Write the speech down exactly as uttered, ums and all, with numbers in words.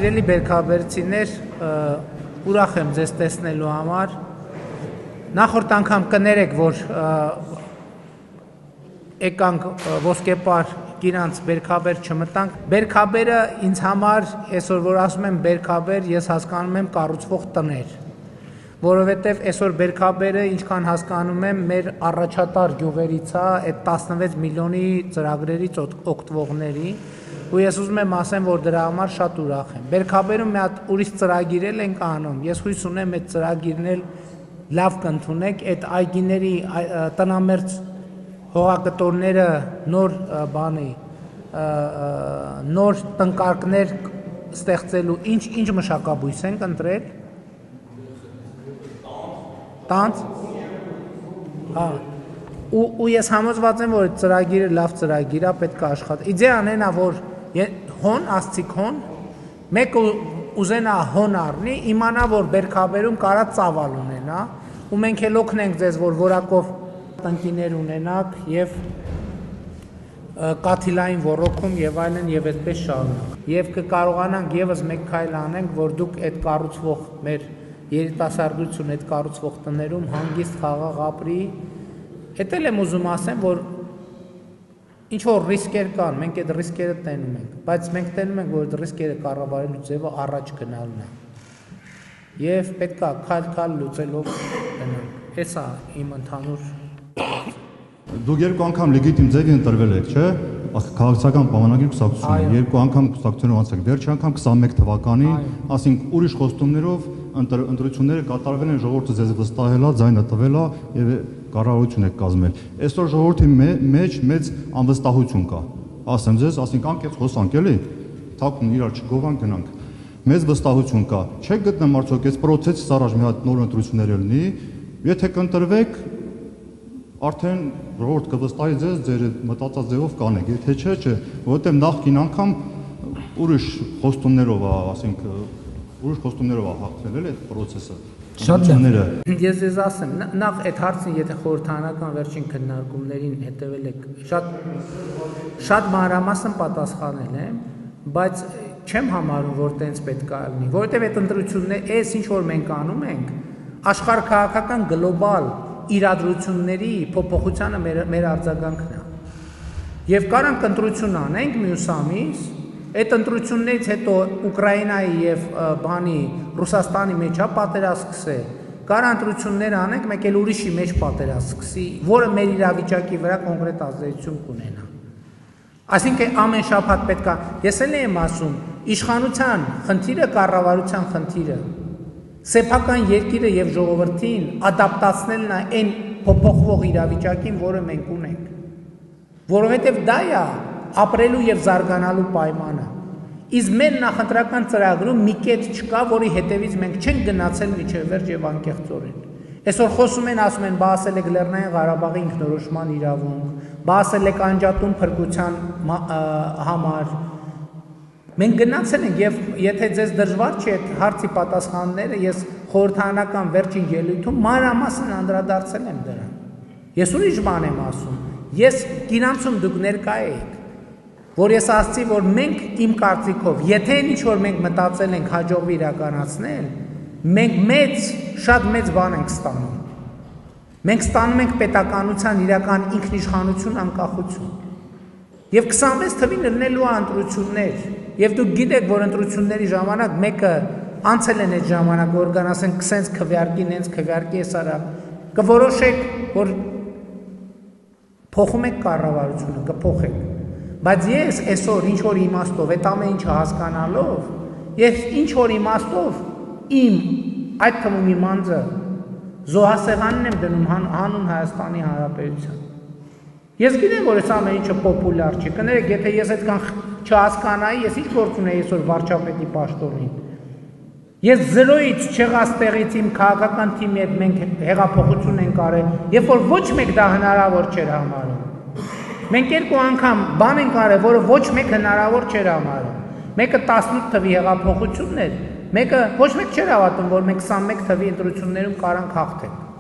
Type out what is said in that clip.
Սիրելի բերքաբերցիներ, ուրախ եմ ձեզ տեսնելու համար։ Նախորդ անգամ կներեք, որ եկանք ոսկեպար գիրանց բերքաբեր չմտանք։ Բերքաբերը ինձ համար, այսօր որ ասում եմ բերքաբեր, ես հասկանում եմ կառուցվող տներ, որովհետև այսօր բերքաբերը, ինչքան հասկանում եմ, մեր առաջատար գյուղերից է, այդ տասնվեց միլիոնի ծրագրերից օգտվողների, ու ես ուզում եմ ասեմ, որ դրա համար շատ ուրախ եմ։ Բերքաբերում մի հատ ուրիշ ծրագիր ենք անում, ես հույս ունեմ այդ ծրագիրն էլ լավ կընդունեք, այդ այգիների տնամերձ հողագտորները նոր բանի, նոր տնկարկներ ստեղծելու ինչ ինչ մշակաբույս ենք ընտրել։ Տանց։ Հա։ Ու ու ես համոզված եմ, որ ծրագիրը լավ ծրագիր է, պետք է աշխատի։ Իդեան այն է, որ հոն ասցիկ հոն, մեկը ուզենա հոն առնի, իմանա, որ բերքաբերում կարա ծավալ ունենա, ու մենք էլ օգնենք ձեզ, որ որակով տնկիներ ունենաք եւ կաթիլային ոռոգում եւ այլն եւ այդպես շարունակ։ Եվ կկարողանանք եւս մեկ քայլ անենք, որ դուք այդ կառուցվող մեր երիտասարդություն այդ կառուցվող տներում հանգիստ խաղաղ ապրի։ Հետ էլ եմ ուզում ասեմ, որ ինչ որ ռիսկեր կան, մենք այդ ռիսկերը տենում ենք, բայց մենք տենում ենք, որ այդ ռիսկերը կառավարելու ձևը առաջ գնալն է։ Եվ պետք է քայլ-քայլ լուծելով գնանք։ Էսա իմ ընդհանուր։ Դուք երկու անգամ լեգիտիմ ձևի ընտրվել եք, չէ՞։ Քաղաքացիական պայմանագիր կուսակցությունը երկու անգամ կուսակցությունով անցեք։ Վերջի անգամ քսանմեկ թվականին, ասենք ուրիշ խոստումներով ընտրությունները կատարվել են, ժողովուրդը ձեզ վստահել է, ձայնը տվել է եւ կառավարություն եք կազմել։ Այսօր ժողովրդի մեջ մեծ անվստահություն կա։ Ասեմ ձեզ, ասենք անկեղծ խոսանք էլի, թաքուն իրար չգովանք գնանք։ Մեծ վստահություն կա։ Չեք գտնեմ արդյոք այս process-ից առաջ մի հատ նոր ընտրություններ լինի, եթե կընտրվեք, արդեն ժողովուրդ կվստահի ձեզ, ձեր մտածած ձևով կանեք, եթե չէ, չէ, որովհետև նախկին անգամ ուրիշ խոստումներով է, ասենք, ուրիշ խոստումներով է հաղթվել էլ այդ process-ը։ Շատ լավ։ Ես ձեզ ասեմ, նախ այդ հարցին, եթե խորհրդարանական վերջին քննարկումներին հետևել եք, շատ շատ մանրամասն պատասխանել եմ, բայց չեմ համարում, որ տենց պետք է լինի, որովհետև այդ ընտրությունները, այս ինչ որ մենք անում ենք, աշխարհաքաղաքական գլոբալ իրադրությունների փոփոխությանը մեր մեր արձագանքն է։ Եվ կարանք ընտրություն անենք մյուս ամիս, այդ ընտրություններից հետո Ուկրաինայի եւ բանի Ռուսաստանի մեջ է պատերազմ սկսել։ Կար ընտրություններ անենք, մեկ էլ ուրիշի մեջ պատերազմ սկսի, որը մեր իրավիճակի վրա կոնկրետ ազդեցություն կունենա։ Այսինքն ամեն շաբաթ պետք է, ես էլ եմ ասում, իշխանության խնդիրը կառավարության խնդիրը, սեփական երկիրը եւ ժողովրդին ադապտացնելն է այն փոփոխվող իրավիճակին, որը մենք ունենք։ Որովհետեւ դա է ապրելու եւ զարգանալու պայմանը։ Իսկ մեր նախընտրական ծրագրում մի կետ չկա, որի հետևից մենք չենք գնացել միջև վերջ եւ անկեղծորեն։ Այսօր խոսում են, ասում են, բա ասել եք Լեռնային Ղարաբաղի ինքնորոշման իրավունք, բա ասել եք անջատում փրկության համար։ Մենք գնացել ենք եւ եթե ձեզ դժվար չի այդ հարցի պատասխանները, ես խորհրդարանական վերջին ելույթում մանրամասն անդրադարձել եմ դրան։ Ես ուրիշ բան եմ ասում։ Ես գինանցում դուք ներկա եք, որ ես ասացի, որ մենք իմ կարծիքով, եթե ինչ որ մենք մտածել ենք հաջողվի իրականացնել, մենք մեծ, շատ մեծ բան ենք ստանում։ Մենք ստանում ենք պետականության իրական ինքնիշխանություն, անկախություն։ Եվ քսանվեց թվին լինելու ընտրություններ, եւ դուք գիտեք, որ ընտրությունների ժամանակ մեկը անցել են այդ ժամանակ, որ կան ասեն, քսենց քվեարկի, նենց քվեարկի էս արա, կորոշեք, որ փոխում եք կառավարությունը, կփոխեք։ Բայց ես այսօր ինչ որ իմաստով, այդ ամեն ինչը հասկանալով, ես ինչ որ իմաստով իմ այդ թվում իմ անձը զոհասեղանն եմ դնում հանուն Հայաստանի Հանրապետության։ Ես գիտեմ, որ այս ամեն ինչը պոպուլյար չի։ Կներեք, եթե ես այդքան չհասկանայի, ես ինչ գործ ունեի այսօր վարչապետի պաշտոնին։ Ես զրոյից չեղած տեղից իմ քաղաքական թիմի հետ մենք հեղափոխություն ենք արել, երբ որ ոչ մեկ դա հնարավոր չէր համարում։ Մենք երկու անգամ բան ենք արել, որը ոչ մեկ հնարավոր չէր համարում։ Մեկը տասնութ թվի հեղափոխությունն էր, մեկը ոչ մեկ չէր հավատում, որ մենք քսանմեկ թվի ընտրություններում կարանք հաղթենք։